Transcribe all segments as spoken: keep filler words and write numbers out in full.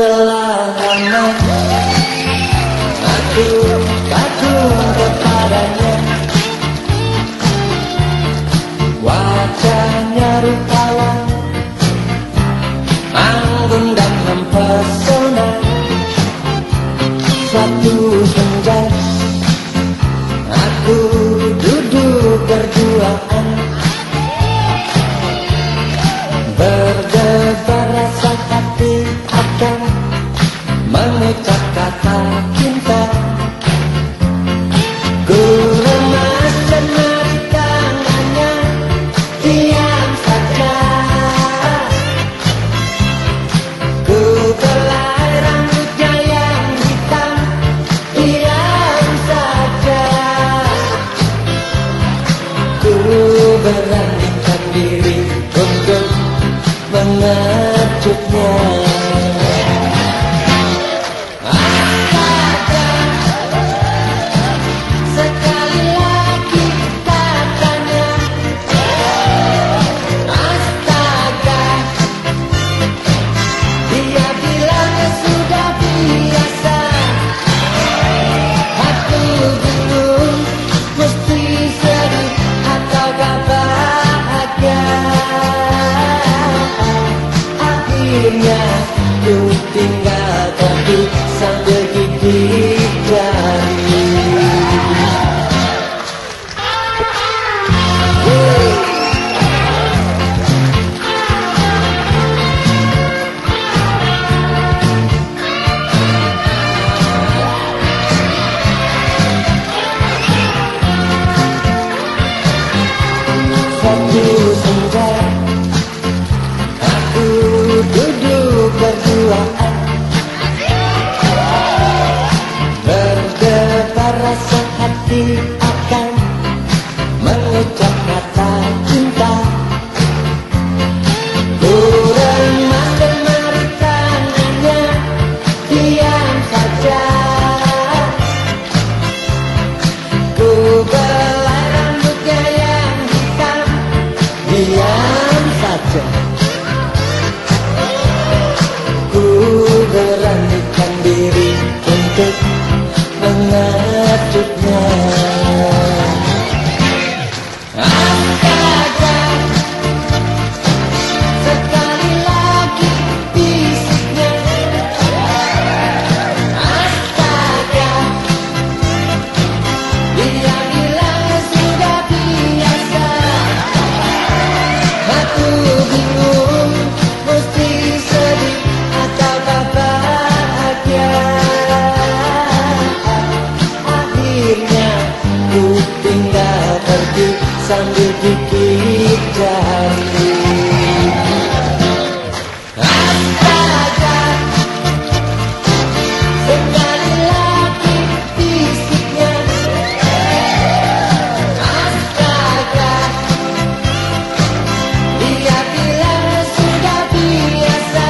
Telah lama aku kagum kepadanya, wajahnya rupawan, anggun dan mempesona. Suatu senja aku duduk berduaan, berdebar rasa hati akan mengucap kata cinta. Ku remas jemari tangannya, diam saja. Ku belai rambutnya yang hitam, diam saja. Ku beranikan diri untuk mengejutnya. Akhirnya ku tinggal pergi sambil gigit jari. Suatu senja aku duduk berduaan, berdebar rasa hati akan mengucap kata cinta. Ku remas jemari tangannya, diam saja. Ku belai rambutnya yang hitam, diam saja. Ku beranikan diri untuk mengejutnya. Astaga, sekali lagi bisiknya. Astaga, dia bilang sudah biasa. Aku bingung mesti sedih ataukah bahagia. Akhirnya ku tinggal pergi sambil gigit jari. Astaga, sekali lagi bisiknya. Astaga, dia bilang sudah biasa.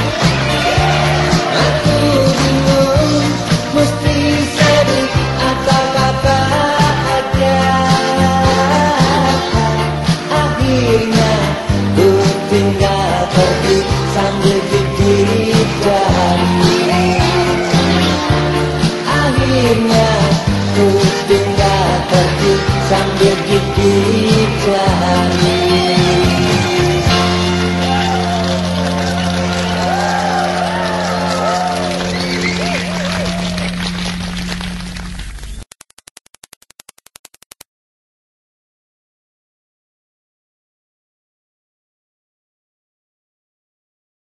Aku bingung mesti sedih ataukah bahagia. Akhirnya ku tinggal pergi sambil gigit jari. Akhirnya ku tinggal pergi sambil gigit jari.